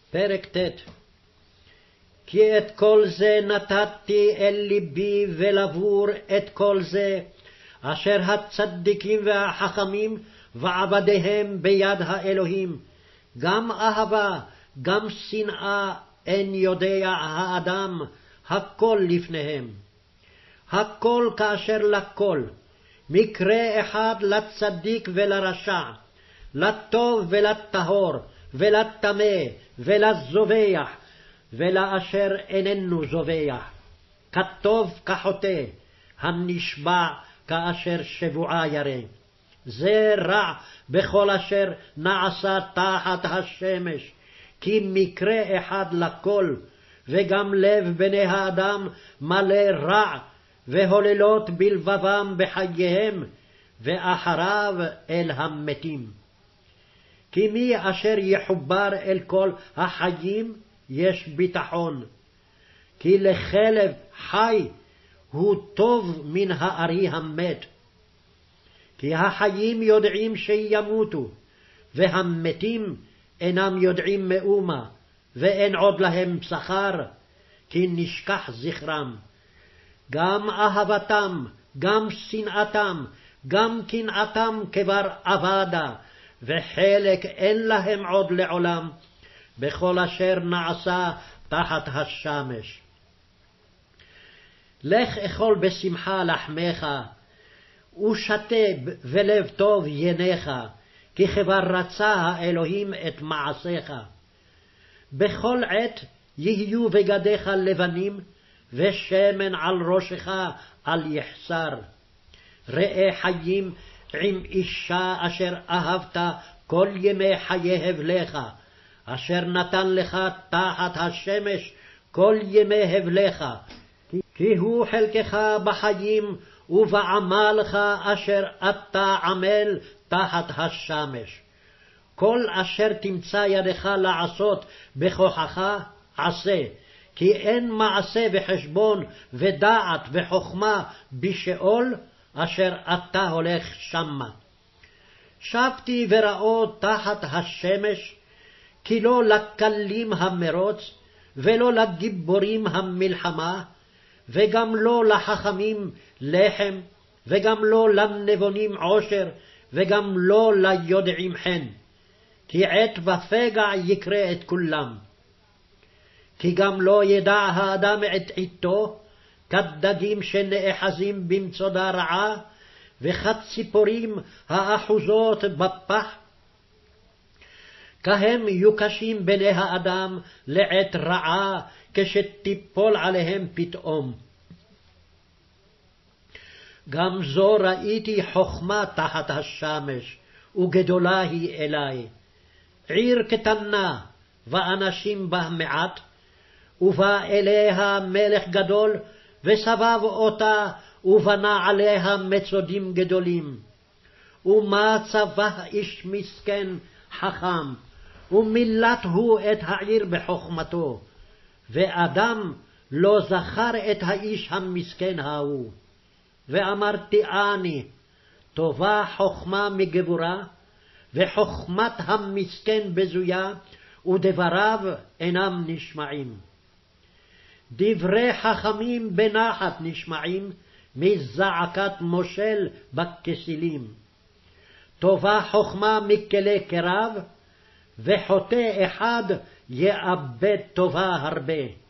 פרק ט'. כי את כל זה נתתי אל ליבי ולבור את כל זה, אשר הצדיקים והחכמים ועבדיהם ביד האלוהים, גם אהבה, גם שנאה, אין יודע האדם, הכל לפניהם. הכל כאשר לכל, מקרה אחד לצדיק ולרשע, לטוב ולטהור, ולטמא, ולזובח, ולאשר איננו זובח, כטוב כחוטא, הנשבע כאשר שבועה ירא. זה רע בכל אשר נעשה תחת השמש, כי מקרה אחד לכל, וגם לב בני האדם מלא רע, והוללות בלבבם בחייהם, ואחריו אל המתים. כי מי אשר יחובר אל כל החיים יש ביטחון, כי לכלב חי הוא טוב מן הארי המת. כי החיים יודעים שימותו, והמתים אינם יודעים מאומה, ואין עוד להם שכר, כי נשכח זכרם. גם אהבתם, גם שנאתם, גם קנאתם כבר אבדה, וחלק אין להם עוד לעולם, בכל אשר נעשה תחת השמש. לך אכול בשמחה לחמך, ושתה ולב טוב ינך, כי כבר רצה האלוהים את מעשיך. בכל עת יהיו בגדיך לבנים, ושמן על ראשך אל יחסר. ראה חיים עם אישה אשר אהבת כל ימי חיי הבלך, אשר נתן לך תחת השמש כל ימי הבלך, כי הוא חלקך בחיים ובעמלך אשר אתה עמל תחת השמש. כל אשר תמצא ידך לעשות בכוחך עשה, כי אין מעשה וחשבון ודעת וחוכמה בשאול אשר אתה הולך שמה. שבתי וראו תחת השמש, כי לא לקלים המרוץ, ולא לגיבורים המלחמה, וגם לא לחכמים לחם, וגם לא לנבונים עושר, וגם לא ליודעים חן. כי עת ופגע יקרה את כולם. כי גם לא ידע האדם את עתו, כדגים שנאחזים במצודה רעה, וכציפורים האחוזות בפח. כהם יוקשים בני האדם לעת רעה, כשתיפול עליהם פתאום. גם זו ראיתי חוכמה תחת השמש, וגדולה היא אלי. עיר קטנה, ואנשים בה מעט, ובא אליה מלך גדול, וסבב אותה, ובנה עליה מצודים גדולים. ומה צבא איש מסכן חכם, ומילת הוא את העיר בחוכמתו, ואדם לא זכר את האיש המסכן ההוא. ואמרתי אני, טובה חוכמה מגבורה, וחוכמת המסכן בזויה, ודבריו אינם נשמעים. דברי חכמים בנחת נשמעים, מזעקת מושל בכסילים. טובה חוכמה מכלי קרב, וחוטא אחד יאבד טובה הרבה.